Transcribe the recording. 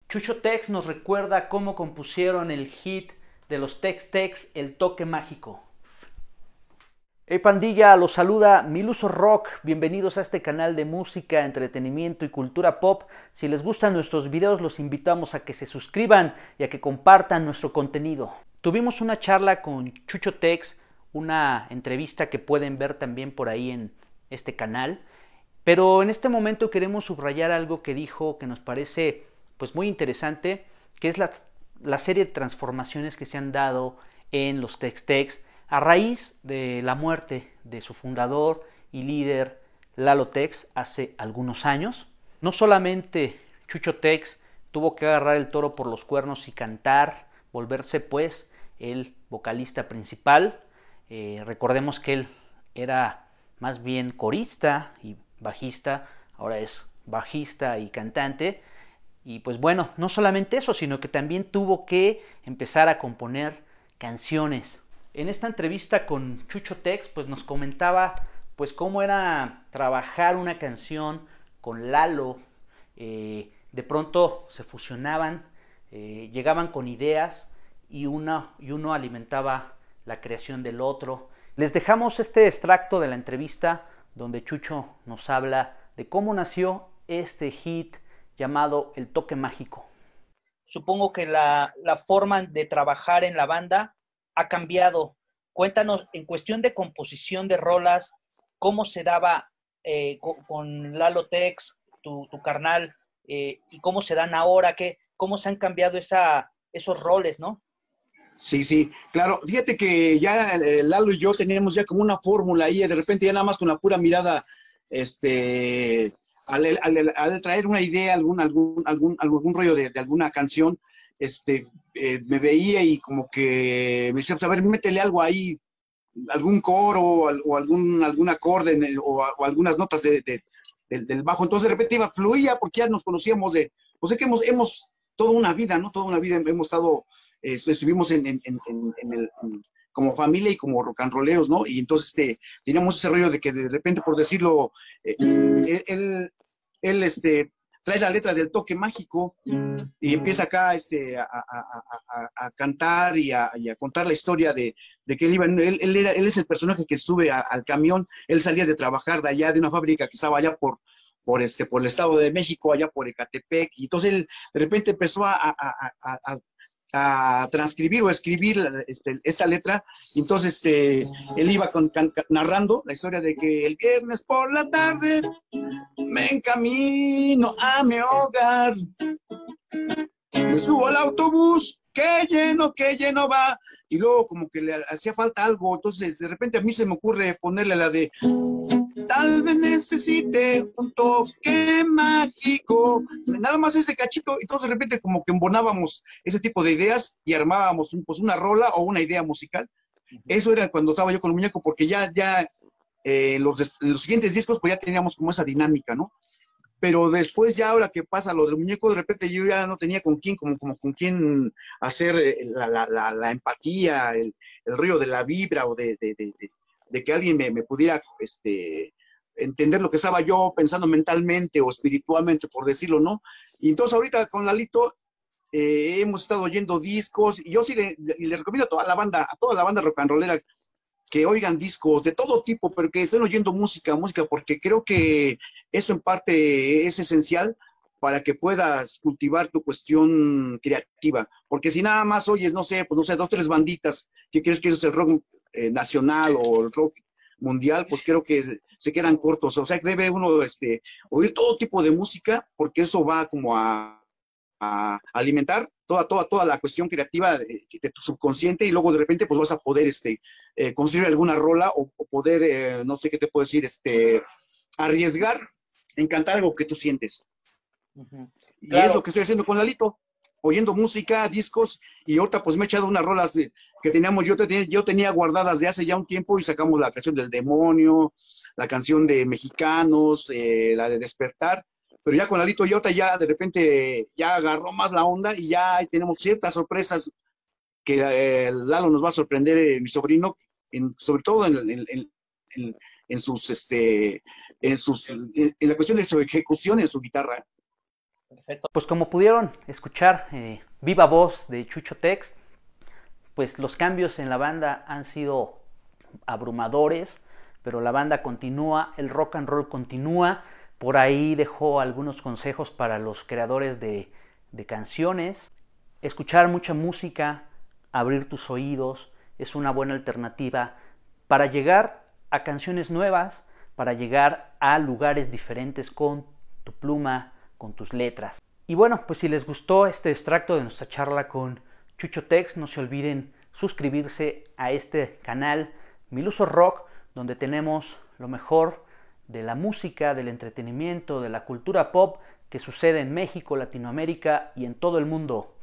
Chucho Tex nos recuerda cómo compusieron el hit de los Tex Tex, El Toque Mágico. Hey pandilla, los saluda Miluso Rock, bienvenidos a este canal de música, entretenimiento y cultura pop. Si les gustan nuestros videos los invitamos a que se suscriban y a que compartan nuestro contenido. Tuvimos una charla con Chucho Tex, una entrevista que pueden ver también por ahí en este canal, pero en este momento queremos subrayar algo que dijo que nos parece pues muy interesante, que es la serie de transformaciones que se han dado en los Tex Tex a raíz de la muerte de su fundador y líder Lalo Tex hace algunos años. No solamente Chucho Tex tuvo que agarrar el toro por los cuernos y cantar, volverse pues el vocalista principal. Recordemos que él era más bien corista y bajista, ahora es bajista y cantante. Y pues bueno, no solamente eso, sino que también tuvo que empezar a componer canciones. En esta entrevista con Chucho Tex, pues nos comentaba pues cómo era trabajar una canción con Lalo. De pronto se fusionaban, llegaban con ideas y uno alimentaba la creación del otro. Les dejamos este extracto de la entrevista donde Chucho nos habla de cómo nació este hit llamado El Toque Mágico. Supongo que la forma de trabajar en la banda ha cambiado. Cuéntanos, en cuestión de composición de rolas, cómo se daba con Lalo Tex, tu carnal, y cómo se dan ahora, cómo se han cambiado esos roles, ¿no? Sí, sí, claro. Fíjate que ya Lalo y yo teníamos ya como una fórmula ahí, de repente ya nada más con la pura mirada, al traer una idea, algún rollo de alguna canción, me veía y como que me decía, pues a ver, métele algo ahí, algún coro o algún acorde o algunas notas del bajo. Entonces de repente fluía porque ya nos conocíamos pues es que hemos toda una vida, ¿no? Toda una vida hemos estado, estuvimos como familia y como rock and rolleros, ¿no? Y entonces teníamos ese rollo de que de repente, por decirlo, él trae la letra del Toque Mágico y empieza acá a cantar y a contar la historia de que él iba, él es el personaje que sube al camión. Él salía de trabajar de allá, de una fábrica que estaba allá por el Estado de México, allá por Ecatepec, y entonces él de repente empezó a transcribir o a escribir esa letra, y entonces él iba narrando la historia de que el viernes por la tarde me encamino a mi hogar, me subo al autobús, que lleno va, y luego como que le hacía falta algo, entonces de repente a mí se me ocurre ponerle la de tal vez necesite un toque mágico, nada más ese cachito. Entonces de repente como que embonábamos ese tipo de ideas y armábamos pues una rola o una idea musical. Eso era cuando estaba yo con el muñeco, porque ya los siguientes discos pues ya teníamos como esa dinámica, ¿no? Pero después ya ahora que pasa lo del muñeco, de repente yo ya no tenía con quién, como con quién hacer la empatía, el rollo de la vibra o de que alguien me pudiera entender lo que estaba yo pensando mentalmente o espiritualmente, por decirlo, ¿no? Y entonces ahorita con Lalito hemos estado oyendo discos, y yo sí le recomiendo a toda la banda rock and rollera que oigan discos de todo tipo, pero que estén oyendo música, porque creo que eso en parte es esencial para que puedas cultivar tu cuestión creativa, porque si nada más oyes, no sé, pues no sé, dos, tres banditas, que crees que eso es el rock nacional o el rock mundial, pues creo que se quedan cortos. O sea, debe uno oír todo tipo de música, porque eso va como a alimentar toda la cuestión creativa de tu subconsciente, y luego de repente pues vas a poder construir alguna rola o poder, no sé qué te puedo decir, arriesgar en cantar algo que tú sientes. Uh-huh. Y es lo Claro. que estoy haciendo con Lalito, oyendo música, discos, y ahorita pues me he echado unas rolas que teníamos, yo tenía guardadas de hace ya un tiempo, y sacamos la canción del Demonio, la canción de Mexicanos, la de Despertar, pero ya con Lalito Yota ya de repente ya agarró más la onda, y ya tenemos ciertas sorpresas que Lalo nos va a sorprender, mi sobrino, sobre todo en sus, en la cuestión de su ejecución en su guitarra. Perfecto. Pues como pudieron escuchar, viva voz de Chucho Tex, pues los cambios en la banda han sido abrumadores, pero la banda continúa, el rock and roll continúa. Por ahí dejó algunos consejos para los creadores de canciones. Escuchar mucha música, abrir tus oídos, es una buena alternativa para llegar a canciones nuevas, para llegar a lugares diferentes con tu pluma, con tus letras. Y bueno, pues si les gustó este extracto de nuestra charla con Chucho Tex, no se olviden suscribirse a este canal Miluso Rock, donde tenemos lo mejor de la música, del entretenimiento, de la cultura pop que sucede en México, Latinoamérica y en todo el mundo.